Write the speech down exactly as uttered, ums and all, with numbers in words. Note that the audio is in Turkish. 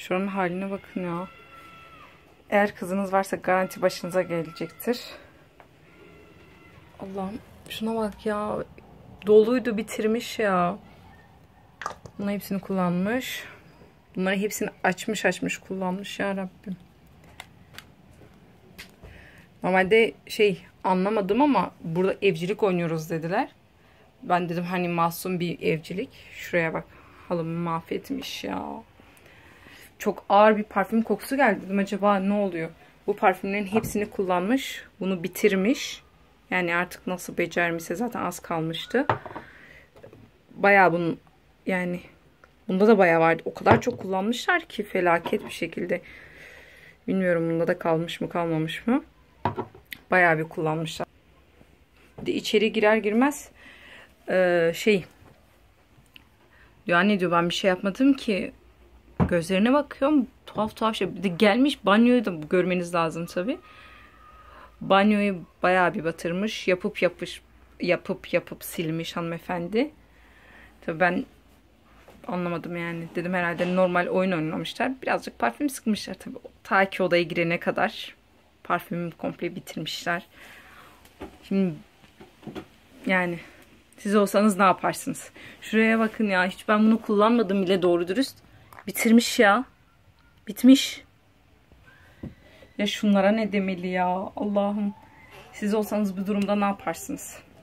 Şuranın haline bakın ya. Eğer kızınız varsa garanti başınıza gelecektir. Allah'ım şuna bak ya. Doluydu, bitirmiş ya. Bunların hepsini kullanmış. Bunları hepsini açmış açmış kullanmış ya Rabbim. Normalde şey anlamadım ama burada evcilik oynuyoruz dediler. Ben dedim hani masum bir evcilik. Şuraya bak. Halımı mahvetmiş ya. Çok ağır bir parfüm kokusu geldi. Dedim acaba ne oluyor? Bu parfümlerin hepsini kullanmış. Bunu bitirmiş. Yani artık nasıl becermişse zaten az kalmıştı. Bayağı bunun yani bunda da bayağı vardı. O kadar çok kullanmışlar ki felaket bir şekilde. Bilmiyorum bunda da kalmış mı kalmamış mı. Bayağı bir kullanmışlar. Bir de içeri girer girmez ee, şey diyor anne diyor ben bir şey yapmadım ki. Gözlerine bakıyorum tuhaf tuhaf şey. Bir de gelmiş banyoyu da görmeniz lazım tabi. Banyoyu bayağı bir batırmış. Yapıp yapış yapıp yapıp silmiş hanımefendi. Tabi ben anlamadım yani. Dedim herhalde normal oyun oynamışlar. Birazcık parfüm sıkmışlar tabi. Ta ki odaya girene kadar parfümü komple bitirmişler. Şimdi yani siz olsanız ne yaparsınız? Şuraya bakın ya. Hiç ben bunu kullanmadım bile doğru dürüst. Bitirmiş ya. Bitmiş. Ya şunlara ne demeli ya. Allah'ım. Siz olsanız bu durumda ne yaparsınız?